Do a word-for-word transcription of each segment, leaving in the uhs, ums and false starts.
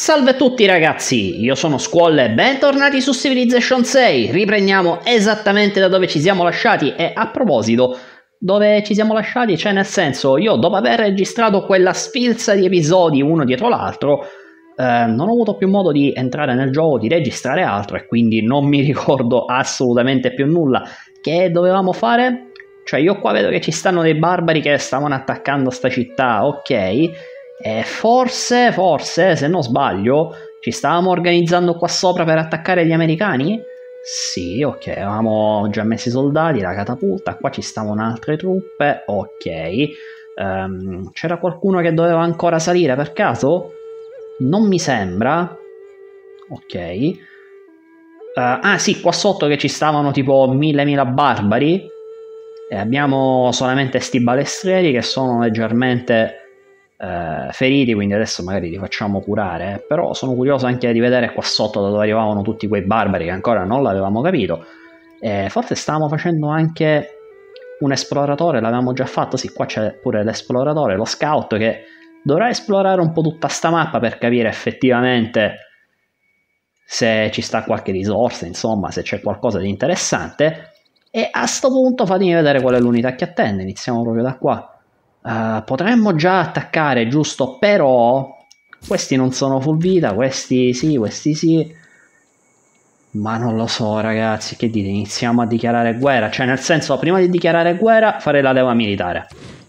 Salve a tutti ragazzi, io sono Squall e bentornati su Civilization sei. Riprendiamo esattamente da dove ci siamo lasciati e a proposito, dove ci siamo lasciati, cioè nel senso, io dopo aver registrato quella sfilza di episodi uno dietro l'altro, eh, non ho avuto più modo di entrare nel gioco, di registrare altro e quindi non mi ricordo assolutamente più nulla. Che dovevamo fare? Cioè io qua vedo che ci stanno dei barbari che stavano attaccando sta città, ok. E forse, forse, se non sbaglio, ci stavamo organizzando qua sopra per attaccare gli americani? Sì, ok, avevamo già messi i soldati, la catapulta, qua ci stavano altre truppe, ok. Um, c'era qualcuno che doveva ancora salire per caso? Non mi sembra. Ok. Uh, ah sì, qua sotto che ci stavano tipo mille mila barbari. E abbiamo solamente sti balestrieri che sono leggermente... Uh, feriti, quindi adesso magari li facciamo curare, eh? Però sono curioso anche di vedere qua sotto da dove arrivavano tutti quei barbari che ancora non l'avevamo capito. Eh, forse stavamo facendo anche un esploratore, l'avevamo già fatto, sì, qua c'è pure l'esploratore, lo scout che dovrà esplorare un po' tutta sta mappa per capire effettivamente se ci sta qualche risorsa, insomma, se c'è qualcosa di interessante. E a sto punto fatemi vedere qual è l'unità che attende, iniziamo proprio da qua. Uh, potremmo già attaccare, giusto? Però questi non sono full vita, questi sì, questi sì. Ma non lo so ragazzi, che dite? Iniziamo a dichiarare guerra? Cioè nel senso, prima di dichiarare guerra fare la leva militare.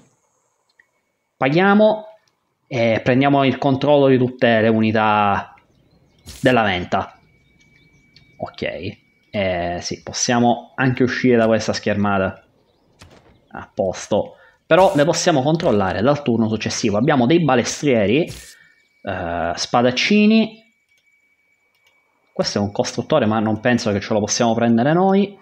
Paghiamo e prendiamo il controllo di tutte le unità della venta. Ok. Eh, sì, possiamo anche uscire da questa schermata. A posto. Però le possiamo controllare dal turno successivo. Abbiamo dei balestrieri, eh, spadaccini. Questo è un costruttore, ma non penso che ce lo possiamo prendere noi.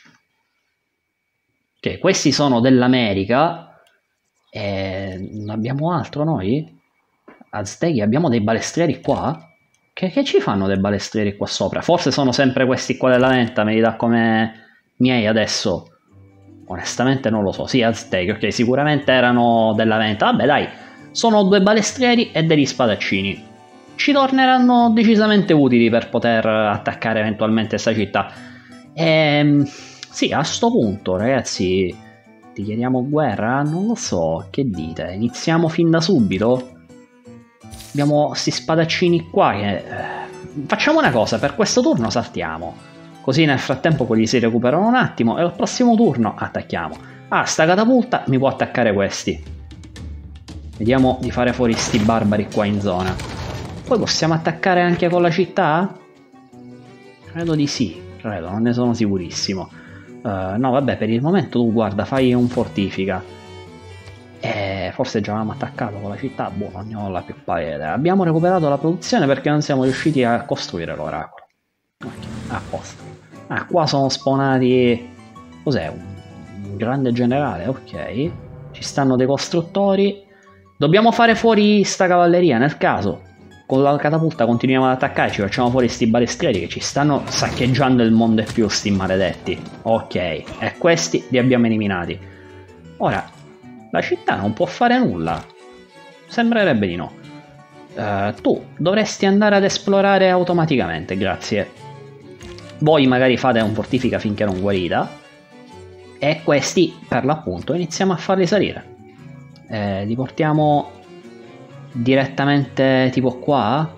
Ok, questi sono dell'America. E non abbiamo altro noi? Aztechi, abbiamo dei balestrieri qua? Che, che ci fanno dei balestrieri qua sopra? Forse sono sempre questi qua della venta, me li dà come miei adesso. Onestamente non lo so. Sì, Aztechi, ok, sicuramente erano della venta. Vabbè dai, sono due balestrieri e degli spadaccini. Ci torneranno decisamente utili per poter attaccare eventualmente questa città. Ehm, sì, a sto punto ragazzi, dichiariamo guerra? Non lo so, che dite? Iniziamo fin da subito? Abbiamo questi spadaccini qua che... Facciamo una cosa, per questo turno saltiamo. Così nel frattempo quelli si recuperano un attimo e al prossimo turno attacchiamo. Ah, sta catapulta mi può attaccare questi. Vediamo di fare fuori sti barbari qua in zona. Poi possiamo attaccare anche con la città? Credo di sì, credo, non ne sono sicurissimo. Uh, no, vabbè, per il momento tu guarda, fai un fortifica. Eh, forse già avevamo attaccato con la città, boh, non ne ho la più pallida idea. Abbiamo recuperato la produzione perché non siamo riusciti a costruire l'oracolo. A posto. Ah, qua sono spawnati... Cos'è? Un, un grande generale, ok. Ci stanno dei costruttori. Dobbiamo fare fuori sta cavalleria, nel caso. Con la catapulta continuiamo ad attaccare, ci facciamo fuori sti balestrieri che ci stanno saccheggiando il mondo e più, sti maledetti. Ok, e questi li abbiamo eliminati. Ora, la città non può fare nulla. Sembrerebbe di no. Uh, tu dovresti andare ad esplorare automaticamente, grazie. Voi magari fate un fortifica finché non guarita e questi per l'appunto iniziamo a farli salire. Eh, li portiamo direttamente tipo qua?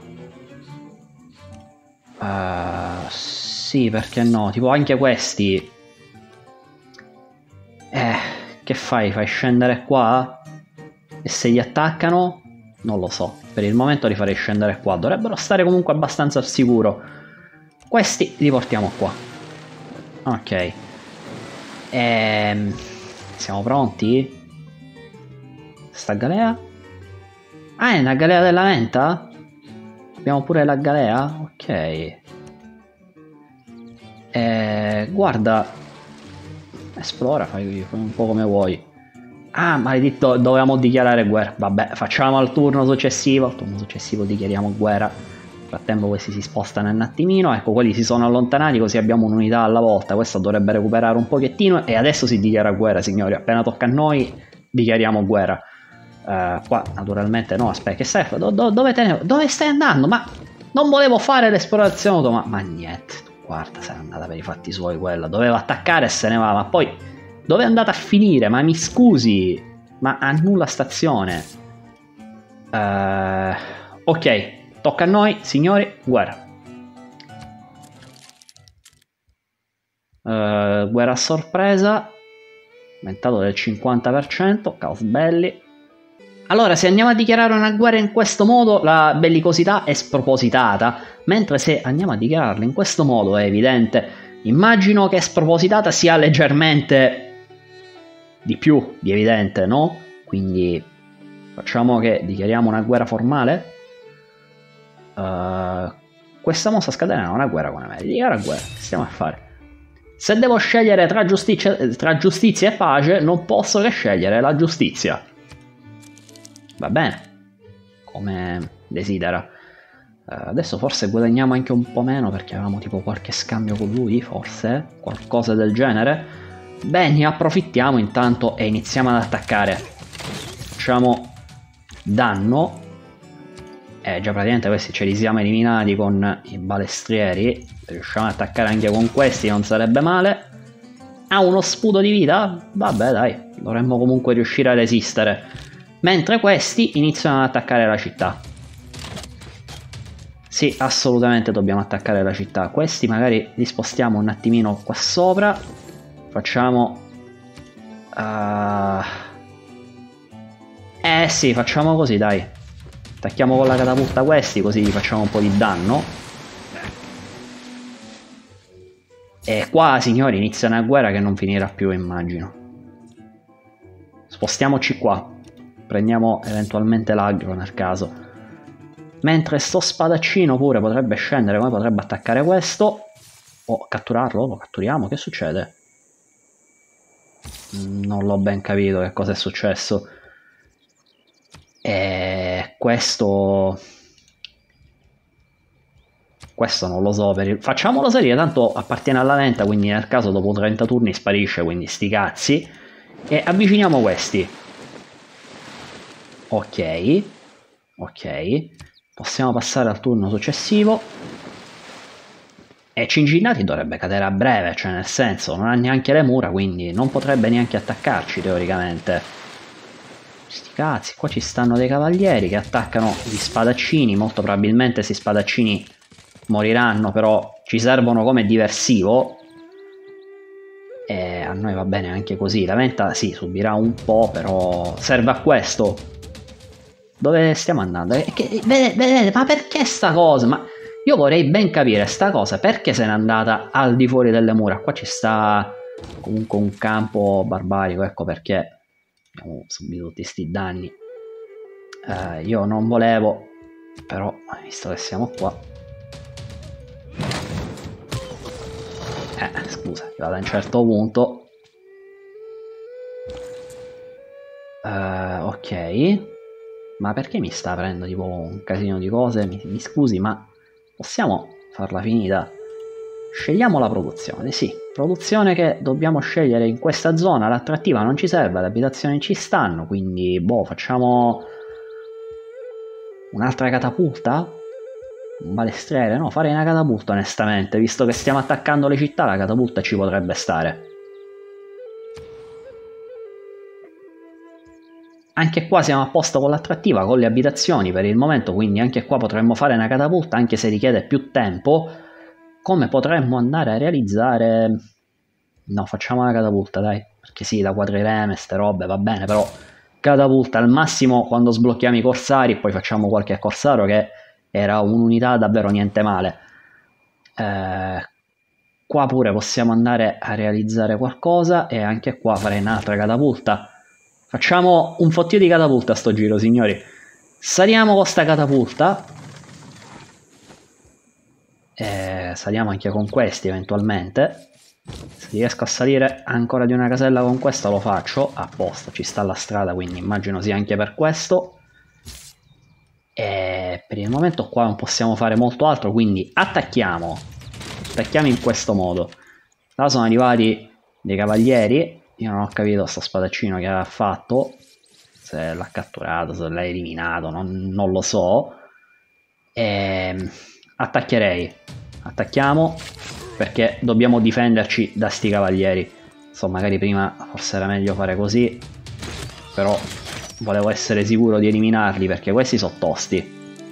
Uh, sì, perché no? Tipo anche questi. Eh, che fai? Fai scendere qua? E se li attaccano? Non lo so. Per il momento li farei scendere qua. Dovrebbero stare comunque abbastanza al sicuro. Questi li portiamo qua. Ok. Ehm, siamo pronti? Sta galea? Ah, è una galea della venta? Abbiamo pure la galea? Ok. Eh, guarda. Esplora, fai, fai un po' come vuoi. Ah, maledetto, dovevamo dichiarare guerra. Vabbè, facciamo al turno successivo. Al turno successivo dichiariamo guerra. Nel frattempo questi si spostano un attimino, ecco, quelli si sono allontanati, così abbiamo un'unità alla volta. Questa dovrebbe recuperare un pochettino e adesso si dichiara guerra, signori. Appena tocca a noi dichiariamo guerra. Uh, qua naturalmente no, aspetta, che serve? Do, do, dove, te ne... dove stai andando? Ma non volevo fare l'esplorazione automatica, ma niente, guarda, se è andata per i fatti suoi quella, doveva attaccare e se ne va, ma poi dove è andata a finire? Ma mi scusi, ma annulla stazione. Uh, ok, tocca a noi, signori, guerra. Uh, guerra a sorpresa, aumentato del cinquanta per cento, caos belli. Allora, se andiamo a dichiarare una guerra in questo modo, la bellicosità è spropositata, mentre se andiamo a dichiararla in questo modo è evidente. Immagino che spropositata sia leggermente di più di evidente, no? Quindi facciamo che dichiariamo una guerra formale. Uh, questa mossa scatenerà una guerra con America. Dichiara guerra, che stiamo a fare? Se devo scegliere tra giustizia, tra giustizia e pace, non posso che scegliere la giustizia. Va bene, come desidera. Uh, adesso forse guadagniamo anche un po' meno perché avevamo tipo qualche scambio con lui, forse, qualcosa del genere. Beh, ne approfittiamo intanto e iniziamo ad attaccare. Facciamo danno. Eh, già praticamente questi ce li siamo eliminati con i balestrieri. Riusciamo ad attaccare anche con questi, non sarebbe male. Ha uno sputo di vita? Vabbè dai, dovremmo comunque riuscire a resistere. Mentre questi iniziano ad attaccare la città. Sì, assolutamente dobbiamo attaccare la città. Questi magari li spostiamo un attimino qua sopra. Facciamo... Uh... Eh sì, facciamo così, dai. Attacchiamo con la catapulta questi, così gli facciamo un po' di danno. E qua, signori, inizia una guerra che non finirà più, immagino. Spostiamoci qua. Prendiamo eventualmente l'aggro nel caso. Mentre sto spadaccino pure potrebbe scendere, come potrebbe attaccare questo. O catturarlo? Lo catturiamo? Che succede? Non l'ho ben capito che cosa è successo. E questo... Questo non lo so. Per il... Facciamolo salire, tanto appartiene alla lenta, quindi nel caso dopo trenta turni sparisce, quindi sti cazzi. E avviciniamo questi. Ok. Ok. Possiamo passare al turno successivo. E Cinginnati dovrebbe cadere a breve, cioè nel senso non ha neanche le mura, quindi non potrebbe neanche attaccarci teoricamente. Sti cazzi, qua ci stanno dei cavalieri che attaccano gli spadaccini, molto probabilmente questi spadaccini moriranno, però ci servono come diversivo. E a noi va bene anche così, la venta sì, subirà un po', però serve a questo. Dove stiamo andando? Che, vedete, vedete, ma perché sta cosa? Ma... Io vorrei ben capire sta cosa, perché se n'è andata al di fuori delle mura. Qua ci sta comunque un campo barbarico, ecco perché abbiamo subito tutti questi danni. Eh, io non volevo, però visto che siamo qua... Eh, scusa, vado a un certo punto. Eh, ok. Ma perché mi sta aprendo tipo un casino di cose? Mi, mi scusi, ma... Possiamo farla finita? Scegliamo la produzione, sì. Produzione che dobbiamo scegliere in questa zona. L'attrattiva non ci serve, le abitazioni ci stanno, quindi boh, facciamo un'altra catapulta? Un balestriere? No, farei una catapulta onestamente, visto che stiamo attaccando le città, la catapulta ci potrebbe stare. Anche qua siamo a posto con l'attrattiva, con le abitazioni per il momento, quindi anche qua potremmo fare una catapulta, anche se richiede più tempo. Come potremmo andare a realizzare... No, facciamo una catapulta, dai. Perché sì, da quadrireme, ste robe, va bene, però... Catapulta, al massimo quando sblocchiamo i corsari, poi facciamo qualche corsaro che era un'unità davvero niente male. Eh, qua pure possiamo andare a realizzare qualcosa e anche qua farei un'altra catapulta. Facciamo un fottio di catapulta a sto giro, signori. Saliamo con sta catapulta. E saliamo anche con questi eventualmente. Se riesco a salire ancora di una casella con questa lo faccio. A posto, ci sta la strada, quindi immagino sia anche per questo. E per il momento qua non possiamo fare molto altro, quindi attacchiamo. Attacchiamo in questo modo. Là sono arrivati dei cavalieri. Io non ho capito sto spadaccino che ha fatto, se l'ha catturato, se l'ha eliminato, non, non lo so. E attaccherei. Attacchiamo, perché dobbiamo difenderci da sti cavalieri. Insomma, magari prima forse era meglio fare così, però volevo essere sicuro di eliminarli, perché questi sono tosti.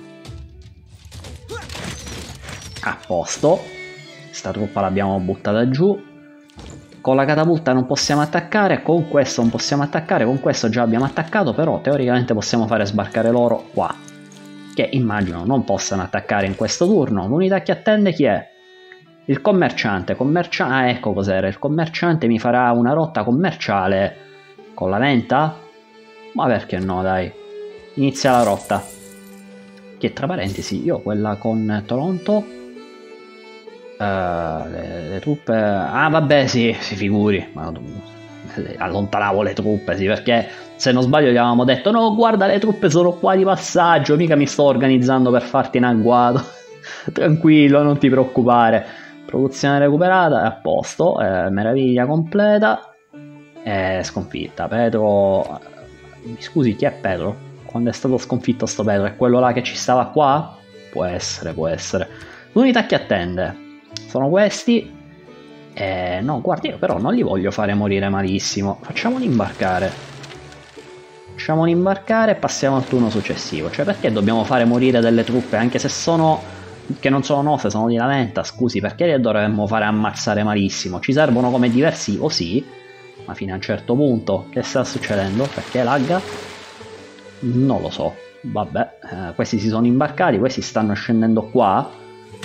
A posto. Sta truppa l'abbiamo buttata giù. Con la catapulta non possiamo attaccare, con questo non possiamo attaccare, con questo già abbiamo attaccato, però teoricamente possiamo fare sbarcare loro qua, che immagino non possano attaccare in questo turno. L'unità che attende chi è? Il commerciante. Commercia... Ah, ecco cos'era. Il commerciante mi farà una rotta commerciale con la venta? Ma perché no, dai. Inizia la rotta. Che tra parentesi, io quella con Toronto... Uh, le, le truppe... Ah vabbè, sì, si figuri. Ma allontanavo le truppe, sì, perché se non sbaglio gli avevamo detto no, guarda, le truppe sono qua di passaggio, mica mi sto organizzando per farti in agguato. Tranquillo, non ti preoccupare. Produzione recuperata, è a posto, eh, meraviglia completa. È sconfitta. Pedro... Mi scusi, chi è Pedro? Quando è stato sconfitto sto Pedro? È quello là che ci stava qua? Può essere, può essere. L'unità che attende sono questi. Eh, no, guardi, io però non li voglio fare morire malissimo. Facciamoli imbarcare. Facciamoli imbarcare e passiamo al turno successivo. Cioè, perché dobbiamo fare morire delle truppe, anche se sono... che non sono nostre, sono di Laventa, scusi, perché le dovremmo fare ammazzare malissimo? Ci servono come diversivo, sì, ma fino a un certo punto. Che sta succedendo? Perché lagga? Non lo so. Vabbè, eh, questi si sono imbarcati, questi stanno scendendo qua.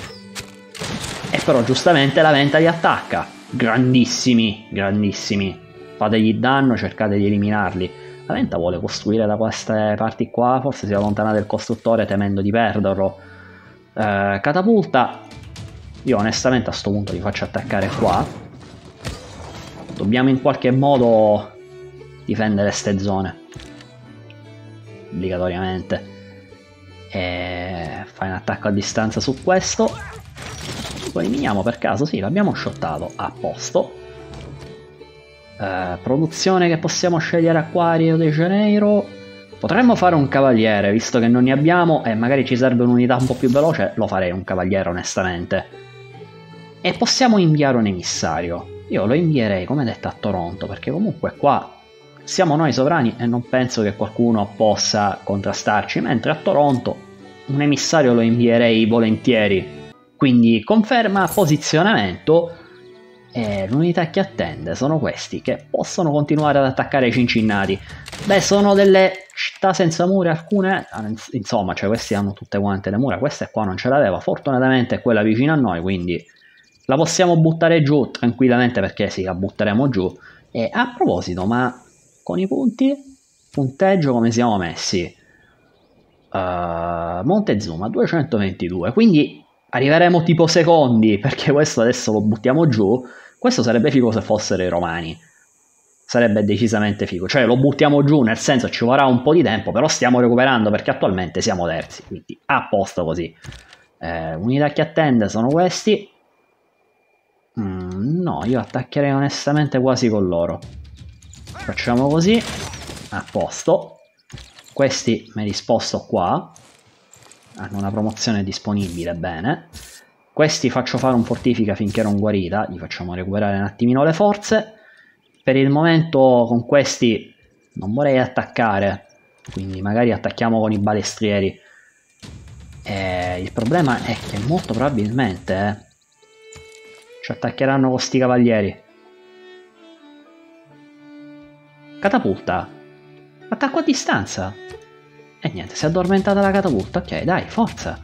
E però giustamente la Venta li attacca. Grandissimi, grandissimi. Fategli danno, cercate di eliminarli. La Venta vuole costruire da queste parti qua, forse si allontana del costruttore temendo di perderlo. Eh, catapulta. Io onestamente a sto punto li faccio attaccare qua. Dobbiamo in qualche modo difendere ste zone. Obbligatoriamente. E fai un attacco a distanza su questo. Lo eliminiamo per caso? Sì, l'abbiamo shottato. A posto. Eh, produzione che possiamo scegliere qua a Rio de Janeiro. Potremmo fare un cavaliere, visto che non ne abbiamo e magari ci serve un'unità un po' più veloce. Lo farei un cavaliere onestamente. E possiamo inviare un emissario. Io lo invierei, come detto, a Toronto, perché comunque qua siamo noi sovrani e non penso che qualcuno possa contrastarci, mentre a Toronto un emissario lo invierei volentieri. Quindi conferma posizionamento. E l'unità che attende sono questi, che possono continuare ad attaccare i Cincinnati. Beh, sono delle città senza mura, alcune, insomma, cioè questi hanno tutte quante le mura, questa qua non ce l'aveva, fortunatamente è quella vicina a noi, quindi la possiamo buttare giù tranquillamente, perché sì, la butteremo giù. E a proposito, ma con i punti, punteggio come siamo messi? Uh, Montezuma duecentoventidue, quindi arriveremo tipo secondi, perché questo adesso lo buttiamo giù. Questo sarebbe figo se fossero i romani, sarebbe decisamente figo, cioè lo buttiamo giù, nel senso ci vorrà un po' di tempo, però stiamo recuperando perché attualmente siamo terzi, quindi a posto così. Eh, unità che attende sono questi. Mm, no, io attaccherei onestamente quasi con loro. Facciamo così, a posto. Questi me li sposto qua, hanno una promozione disponibile, bene. Questi faccio fare un fortifica finché non guarita, gli facciamo recuperare un attimino le forze. Per il momento con questi non vorrei attaccare, quindi magari attacchiamo con i balestrieri. E il problema è che molto probabilmente eh, ci attaccheranno con sti cavalieri. Catapulta. Attacco a distanza. E niente, si è addormentata la catapulta. Ok, dai, forza.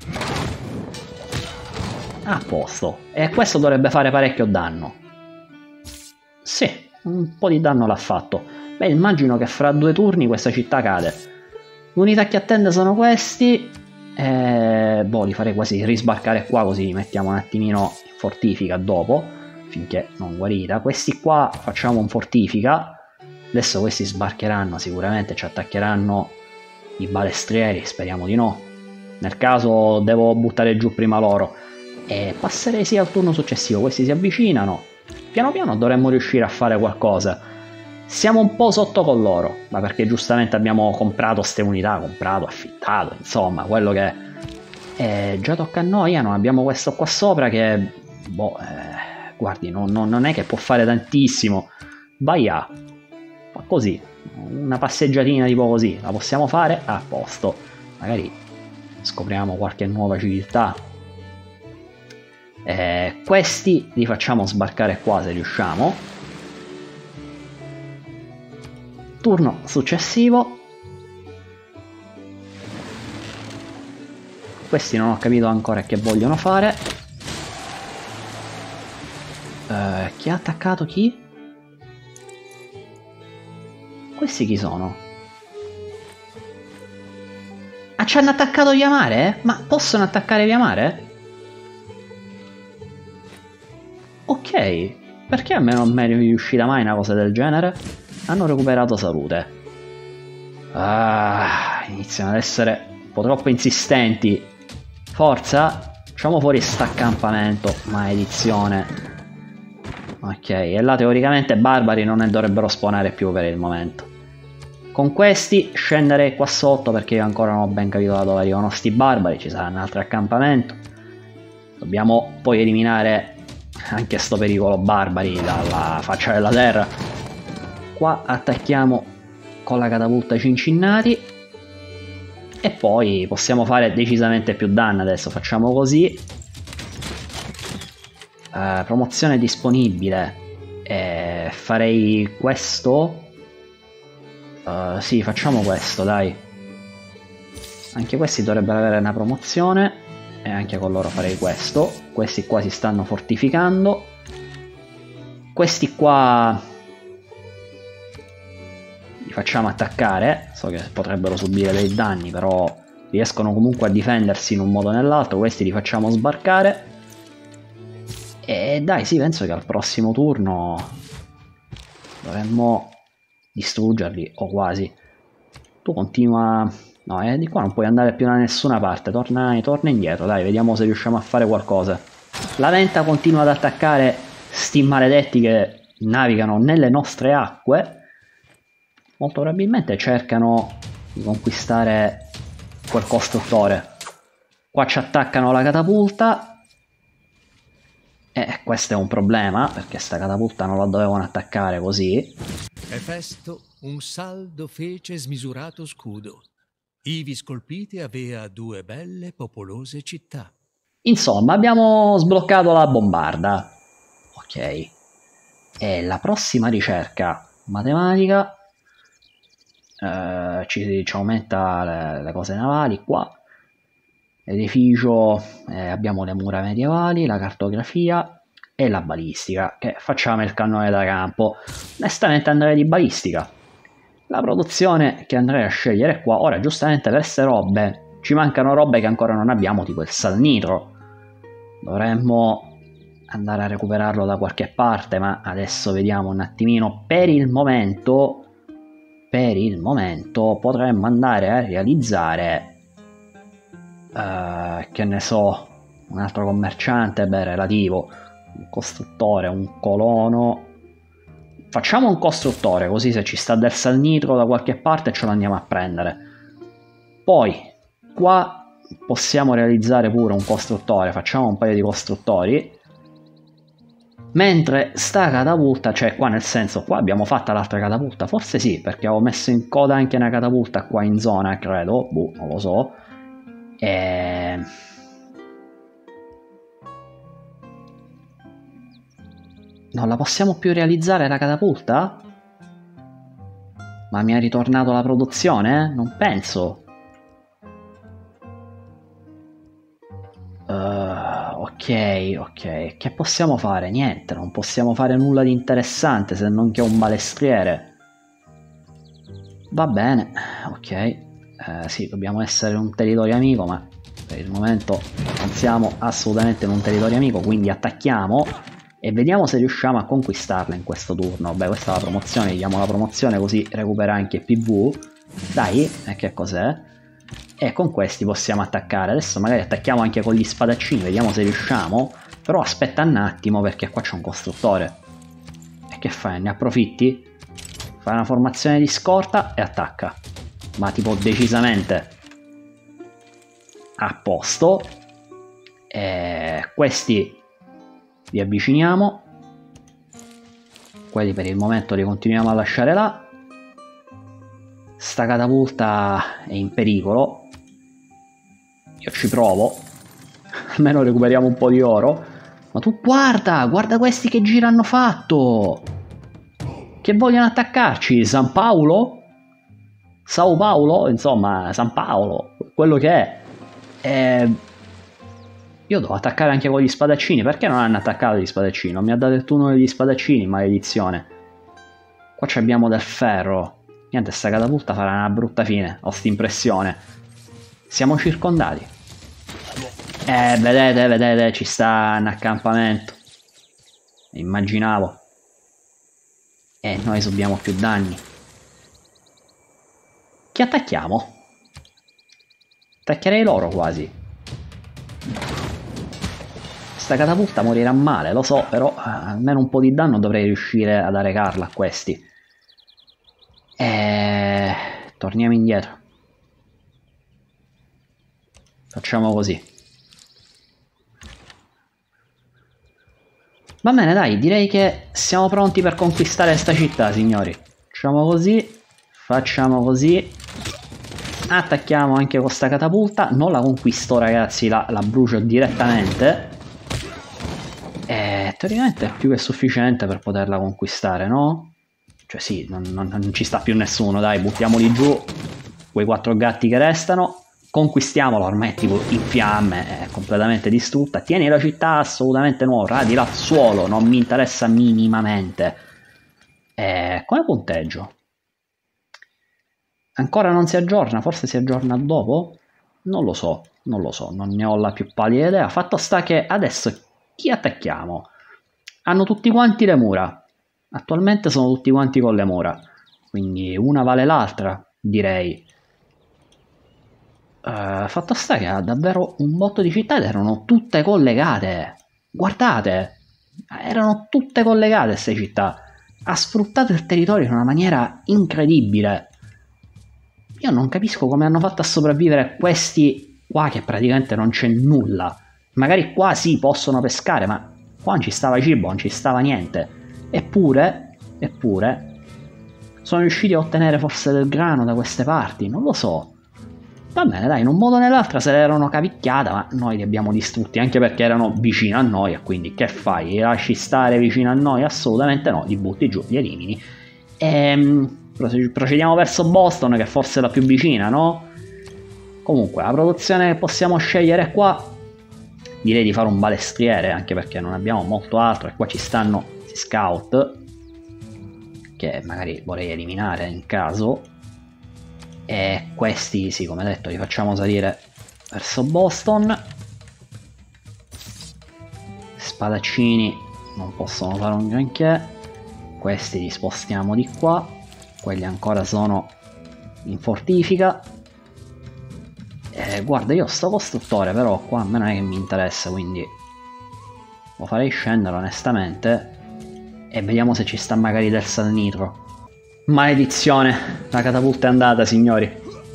A posto. E questo dovrebbe fare parecchio danno. Sì, un po' di danno l'ha fatto. Beh, immagino che fra due turni questa città cade. L'unità che attende sono questi. E... boh, li farei quasi risbarcare qua, così li mettiamo un attimino in fortifica dopo, finché non guarita. Questi qua facciamo un fortifica. Adesso questi sbarcheranno sicuramente, ci attaccheranno i balestrieri, speriamo di no. Nel caso devo buttare giù prima loro. E passerei sì al turno successivo, questi si avvicinano. Piano piano dovremmo riuscire a fare qualcosa. Siamo un po' sotto con loro, ma perché giustamente abbiamo comprato ste unità, comprato, affittato, insomma, quello che è. E già tocca a noi, eh, non abbiamo questo qua sopra che, boh, eh, guardi, non, non, non è che può fare tantissimo. Vai a, fa così, una passeggiatina tipo così, la possiamo fare a posto. Magari scopriamo qualche nuova civiltà. Eh, questi li facciamo sbarcare qua se riusciamo. Turno successivo. Questi non ho capito ancora che vogliono fare. Uh, chi ha attaccato chi? Questi chi sono? Ah, ci hanno attaccato via mare? Ma possono attaccare via mare? Ok, perché a me non mi è riuscita mai una cosa del genere? Hanno recuperato salute. Ah, iniziano ad essere un po' troppo insistenti. Forza, facciamo fuori st'accampamento, maledizione. Ok, e là teoricamente barbari non ne dovrebbero spawnare più per il momento. Con questi scenderei qua sotto perché io ancora non ho ben capito da dove arrivano sti barbari, ci sarà un altro accampamento. Dobbiamo poi eliminare anche sto pericolo barbari dalla faccia della terra. Qua attacchiamo con la catapulta cincinnati. E poi possiamo fare decisamente più danno adesso, facciamo così. Uh, promozione disponibile. E farei questo. Uh, sì, facciamo questo, dai. Anche questi dovrebbero avere una promozione. E anche con loro farei questo. Questi qua si stanno fortificando. Questi qua li facciamo attaccare. So che potrebbero subire dei danni, però riescono comunque a difendersi in un modo o nell'altro. Questi li facciamo sbarcare. E dai, sì, penso che al prossimo turno dovremmo distruggerli, o quasi. Tu continua. No, eh, di qua non puoi andare più da nessuna parte. Torna, torna indietro, dai, vediamo se riusciamo a fare qualcosa. La venta continua ad attaccare sti maledetti che navigano nelle nostre acque. Molto probabilmente cercano di conquistare quel costruttore. Qua ci attaccano la catapulta. E questo è un problema, perché sta catapulta non la dovevano attaccare così. Efesto un saldo fece smisurato scudo. Ivi scolpite avea due belle popolose città. Insomma, abbiamo sbloccato la bombarda. Ok. E la prossima ricerca matematica eh, ci, ci aumenta le, le cose navali qua. Edificio, eh, abbiamo le mura medievali, la cartografia e la balistica, che facciamo il cannone da campo. Onestamente andrei di balistica. La produzione che andrei a scegliere qua, ora giustamente per queste robe ci mancano robe che ancora non abbiamo, tipo il salnitro. Dovremmo andare a recuperarlo da qualche parte, ma adesso vediamo un attimino. Per il momento, per il momento potremmo andare a realizzare Uh, che ne so, un altro commerciante, beh, relativo, un costruttore, un colono. Facciamo un costruttore, così se ci sta del salnitro da qualche parte ce lo andiamo a prendere. Poi qua possiamo realizzare pure un costruttore, facciamo un paio di costruttori. Mentre sta catapulta, cioè qua nel senso, qua abbiamo fatta l'altra catapulta, forse sì, perché avevo messo in coda anche una catapulta qua in zona, credo, boh, non lo so. E... non la possiamo più realizzare la catapulta? Ma mi ha ritornato la produzione? Non penso. Uh, ok, ok. Che possiamo fare? Niente, non possiamo fare nulla di interessante se non che un balestriere. Va bene, ok. Eh, sì, dobbiamo essere in un territorio amico, ma per il momento non siamo assolutamente in un territorio amico, quindi attacchiamo e vediamo se riusciamo a conquistarla in questo turno. Beh, questa è la promozione, gli diamo la promozione così recupera anche P V. Dai, e che cos'è? E con questi possiamo attaccare. Adesso magari attacchiamo anche con gli spadaccini, vediamo se riusciamo. Però aspetta un attimo perché qua c'è un costruttore. E che fai? Ne approfitti? Fai una formazione di scorta e attacca. Ma tipo decisamente. A posto. E questi li avviciniamo. Quelli per il momento li continuiamo a lasciare là. Sta catapulta è in pericolo. Io ci provo. Almeno recuperiamo un po' di oro. Ma tu guarda, guarda questi che giro hanno fatto. Che vogliono attaccarci? San Paolo? Sao Paolo? Insomma, San Paolo. Quello che è. E... io devo attaccare anche con gli spadaccini. Perché non hanno attaccato gli spadaccini? Non mi ha dato il turno degli spadaccini, maledizione. Qua abbiamo del ferro. Niente, sta catapulta farà una brutta fine. Ho sta impressione. Siamo circondati. Eh, vedete, vedete, ci sta un accampamento. Immaginavo. E noi subiamo più danni. Chi attacchiamo? Attaccherei loro quasi. Sta catapulta morirà male, lo so, però almeno un po' di danno dovrei riuscire ad arrecarla a questi. E... torniamo indietro. Facciamo così. Va bene, dai, direi che siamo pronti per conquistare sta città, signori. Facciamo così, facciamo così. Attacchiamo anche con sta catapulta. Non la conquisto, ragazzi, la, la brucio direttamente. E teoricamente è più che sufficiente per poterla conquistare, no? Cioè sì, non, non, non ci sta più nessuno, dai, buttiamoli giù. Quei quattro gatti che restano. Conquistiamolo, ormai è tipo in fiamme, è completamente distrutta. Tieni la città assolutamente nuova, radila al suolo, non mi interessa minimamente. E come punteggio? Ancora non si aggiorna, forse si aggiorna dopo? Non lo so, non lo so, non ne ho la più pallida idea. Fatto sta che adesso chi attacchiamo? Hanno tutti quanti le mura. Attualmente sono tutti quanti con le mura. Quindi una vale l'altra, direi. Uh, fatto sta che ha davvero un botto di città ed erano tutte collegate. Guardate, erano tutte collegate queste città. Ha sfruttato il territorio in una maniera incredibile. Io non capisco come hanno fatto a sopravvivere questi qua che praticamente non c'è nulla. Magari qua sì possono pescare, ma qua non ci stava cibo, non ci stava niente. Eppure, eppure, sono riusciti a ottenere forse del grano da queste parti, non lo so. Va bene, dai, in un modo o nell'altro se l'erano cavicchiata, ma noi li abbiamo distrutti, anche perché erano vicino a noi, e quindi che fai? Li lasci stare vicino a noi? Assolutamente no, li butti giù, li elimini. Ehm, procediamo verso Boston, che è forse la più vicina, no? Comunque, la produzione che possiamo scegliere qua, direi di fare un balestriere, anche perché non abbiamo molto altro, e qua ci stanno gli scout, che magari vorrei eliminare in caso. E questi, sì, come detto, li facciamo salire verso Boston. Spadaccini non possono fare un granché. Questi li spostiamo di qua. Quelli ancora sono in fortifica. E guarda, io sto costruttore, però qua a me non è che mi interessa, quindi lo farei scendere onestamente. E vediamo se ci sta magari del salnitro. Maledizione, la catapulta è andata, signori.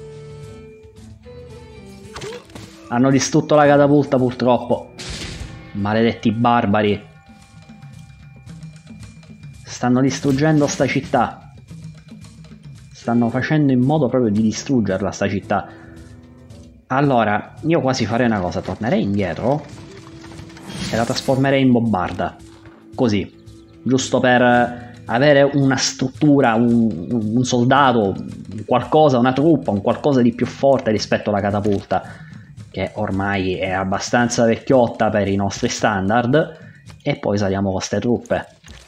Hanno distrutto la catapulta, purtroppo. Maledetti barbari. Stanno distruggendo sta città. Stanno facendo in modo proprio di distruggerla sta città. Allora, io quasi farei una cosa. Tornerei indietro e la trasformerei in bombarda. Così. Giusto per avere una struttura, un, un soldato, un qualcosa, una truppa, un qualcosa di più forte rispetto alla catapulta, che ormai è abbastanza vecchiotta per i nostri standard, e poi saliamo con queste truppe.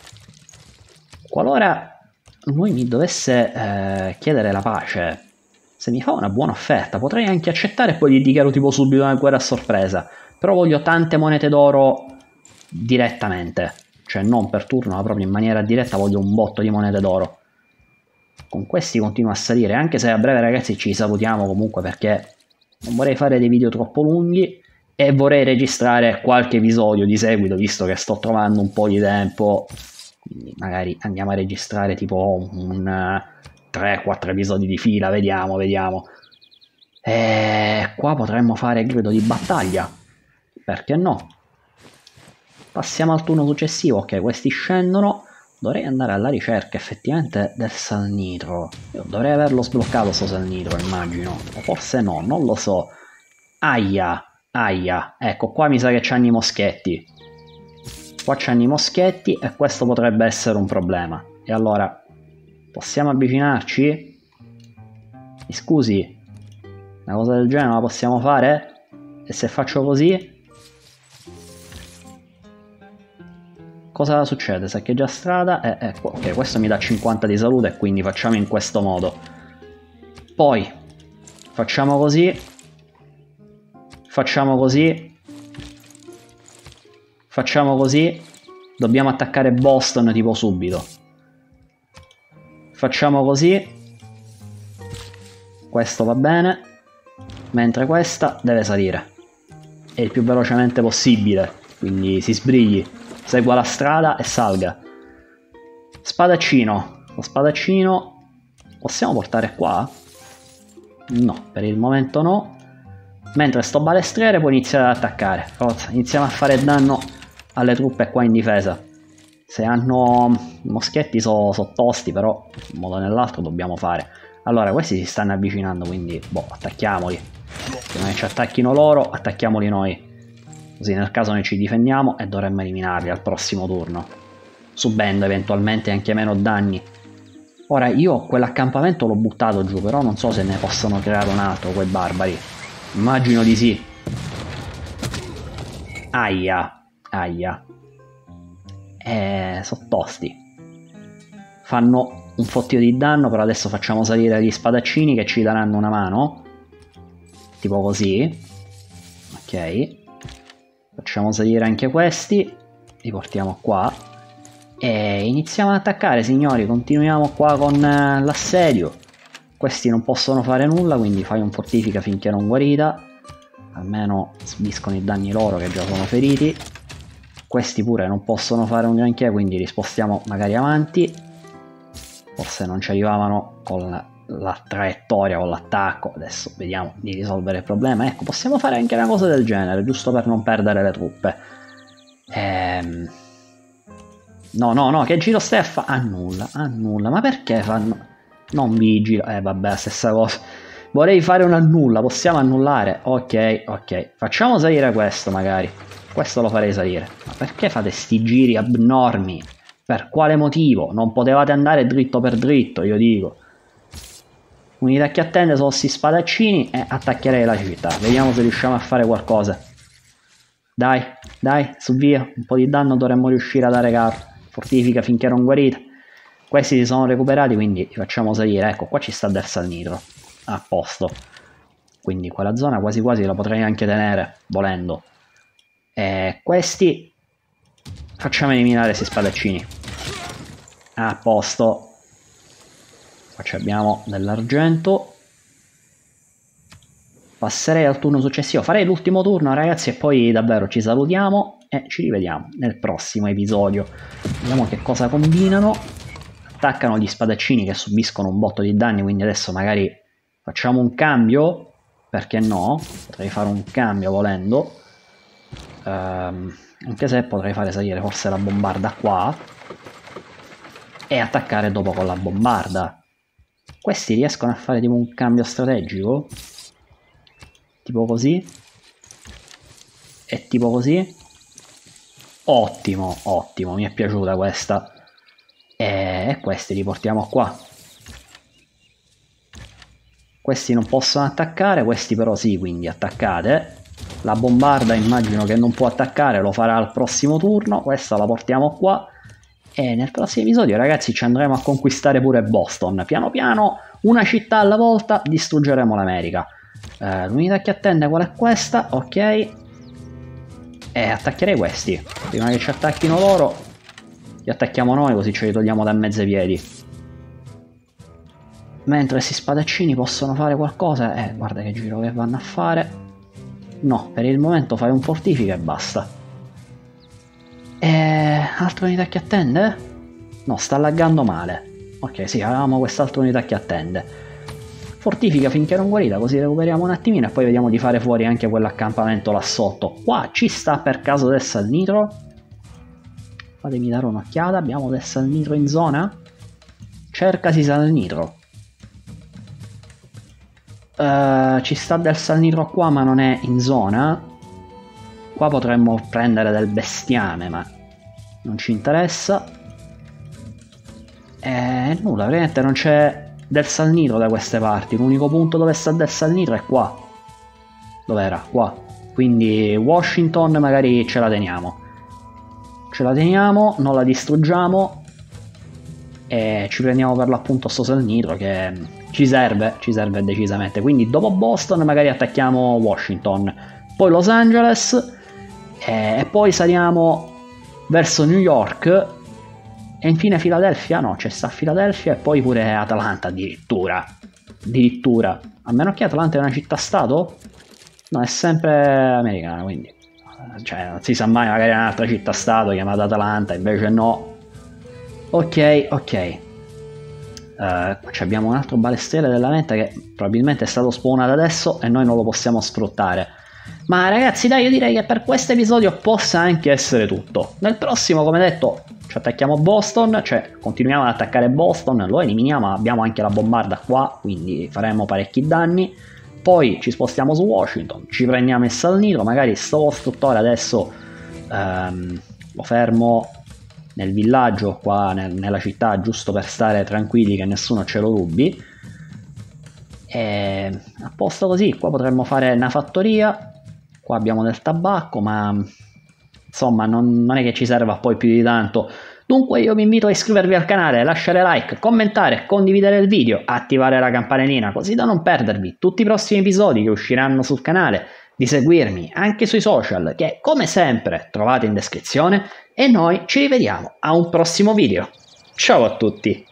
Qualora lui mi dovesse eh, chiedere la pace, se mi fa una buona offerta, potrei anche accettare e poi gli dichiaro tipo subito una guerra a sorpresa, però voglio tante monete d'oro direttamente. Cioè non per turno, ma proprio in maniera diretta voglio un botto di monete d'oro. Con questi continuo a salire, anche se a breve, ragazzi, ci salutiamo comunque, perché non vorrei fare dei video troppo lunghi e vorrei registrare qualche episodio di seguito, visto che sto trovando un po' di tempo. Quindi magari andiamo a registrare tipo un tre quattro episodi di fila, vediamo, vediamo. E qua potremmo fare grido di battaglia. Perché no? Passiamo al turno successivo. Ok, questi scendono. Dovrei andare alla ricerca effettivamente del salnitro. Io dovrei averlo sbloccato sto salnitro, immagino. O forse no, non lo so. Aia, aia. Ecco, qua mi sa che c'hanno i moschetti. Qua c'hanno i moschetti e questo potrebbe essere un problema. E allora, possiamo avvicinarci? Mi scusi? Una cosa del genere la possiamo fare? E se faccio così? Cosa succede? Saccheggia strada? Eh, ecco, ok, questo mi dà cinquanta di salute e quindi facciamo in questo modo. Poi, facciamo così. Facciamo così. Facciamo così. Dobbiamo attaccare Boston tipo subito. Facciamo così. Questo va bene. Mentre questa deve salire. E il più velocemente possibile. Quindi si sbrigli. Segua la strada e salga. Spadaccino. Lo spadaccino possiamo portare qua? No, per il momento no. Mentre sto balestriere può iniziare ad attaccare. Forza, iniziamo a fare danno alle truppe qua in difesa. Se hanno moschetti sono so tosti, però in un modo o nell'altro dobbiamo fare. Allora, questi si stanno avvicinando, quindi boh, attacchiamoli. Prima che ci attacchino loro, attacchiamoli noi. Così nel caso noi ci difendiamo e dovremmo eliminarli al prossimo turno, subendo eventualmente anche meno danni. Ora io quell'accampamento l'ho buttato giù, però non so se ne possono creare un altro quei barbari. Immagino di sì. Aia, aia. Eh, sono tosti. Fanno un fottio di danno, però adesso facciamo salire gli spadaccini che ci daranno una mano. Tipo così. Ok. Facciamo salire anche questi, li portiamo qua e iniziamo ad attaccare, signori. Continuiamo qua con uh, l'assedio. Questi non possono fare nulla, quindi fai un fortifica finché non guarita. Almeno subiscono i danni loro che già sono feriti. Questi pure non possono fare un granché, quindi li spostiamo magari avanti. Forse non ci arrivavano con la, la traiettoria, con l'attacco. Adesso vediamo di risolvere il problema. Ecco, possiamo fare anche una cosa del genere, giusto per non perdere le truppe. Ehm... No, no, no, che giro Steffa? Annulla, annulla. Ma perché fanno... Non vigilo. Eh, vabbè, stessa cosa. Vorrei fare un annulla, possiamo annullare? Ok, ok. Facciamo salire questo magari. Questo lo farei salire. Ma perché fate sti giri abnormi? Per quale motivo? Non potevate andare dritto per dritto, io dico. Unità che attende sono sti spadaccini e attaccherei la città. Vediamo se riusciamo a fare qualcosa. Dai, dai, su via. Un po' di danno dovremmo riuscire a dare capo. Fortifica finché non guarita. Questi si sono recuperati, quindi li facciamo salire. Ecco, qua ci sta del salnitro. A posto. Quindi quella zona quasi quasi la potrei anche tenere, volendo. E questi facciamo eliminare questi spadaccini. A posto. Qua abbiamo dell'argento. Passerei al turno successivo. Farei l'ultimo turno, ragazzi, e poi davvero ci salutiamo e ci rivediamo nel prossimo episodio. Vediamo che cosa combinano. Attaccano gli spadaccini che subiscono un botto di danni, quindi adesso magari facciamo un cambio. Perché no? Potrei fare un cambio volendo. Um, anche se potrei fare salire forse la bombarda qua e attaccare dopo con la bombarda. Questi riescono a fare tipo un cambio strategico, tipo così e tipo così. Ottimo, ottimo, mi è piaciuta questa. E questi li portiamo qua. Questi non possono attaccare, questi però sì, quindi attaccate. La bombarda immagino che non può attaccare, lo farà al prossimo turno. Questa la portiamo qua. E nel prossimo episodio, ragazzi, ci andremo a conquistare pure Boston. Piano piano, una città alla volta, distruggeremo l'America. Eh, l'unità che attende qual è questa? Ok. E attaccherei questi. Prima che ci attacchino loro, li attacchiamo noi, così ce li togliamo da mezzo ai piedi. Mentre questi spadaccini possono fare qualcosa. Eh, guarda che giro che vanno a fare. No, per il momento fai un fortifica e basta. E... altra unità che attende? No, sta laggando male. Ok, sì, avevamo quest'altra unità che attende. Fortifica finché non guarita, così recuperiamo un attimino e poi vediamo di fare fuori anche quell'accampamento là sotto. Qua ci sta per caso del salnitro? Fatemi dare un'occhiata, abbiamo del salnitro in zona? Cercasi salnitro. Uh, ci sta del salnitro qua ma non è in zona. Qua potremmo prendere del bestiame ma non ci interessa. E nulla, veramente non c'è del salnitro da queste parti. L'unico punto dove sta del salnitro è qua. Dov'era? Qua. Quindi Washington magari ce la teniamo. Ce la teniamo, non la distruggiamo e ci prendiamo per l'appunto sto salnitro che ci serve, ci serve decisamente. Quindi dopo Boston magari attacchiamo Washington, poi Los Angeles e, e poi saliamo verso New York e infine Filadelfia. No, c'è sta Filadelfia e poi pure Atlanta addirittura. Addirittura. A meno che Atlanta è una città-stato? No, è sempre americana, quindi cioè non si sa mai, magari è un'altra città-stato chiamata Atlanta, invece no. Ok, ok. Uh, abbiamo un altro balestriere della menta che probabilmente è stato spawnato adesso e noi non lo possiamo sfruttare. Ma ragazzi dai, io direi che per questo episodio possa anche essere tutto. Nel prossimo, come detto, ci attacchiamo Boston, cioè continuiamo ad attaccare Boston, lo eliminiamo, abbiamo anche la bombarda qua, quindi faremo parecchi danni. Poi ci spostiamo su Washington, ci prendiamo il salnitro, magari sto costruttore adesso ehm, lo fermo nel villaggio qua nel, nella città, giusto per stare tranquilli che nessuno ce lo rubi. E a posto così, qua potremmo fare una fattoria, qua abbiamo del tabacco, ma insomma non, non è che ci serva poi più di tanto. Dunque io vi invito a iscrivervi al canale, lasciare like, commentare, condividere il video, attivare la campanellina così da non perdervi tutti i prossimi episodi che usciranno sul canale, di seguirmi anche sui social che come sempre trovate in descrizione e noi ci rivediamo a un prossimo video. Ciao a tutti!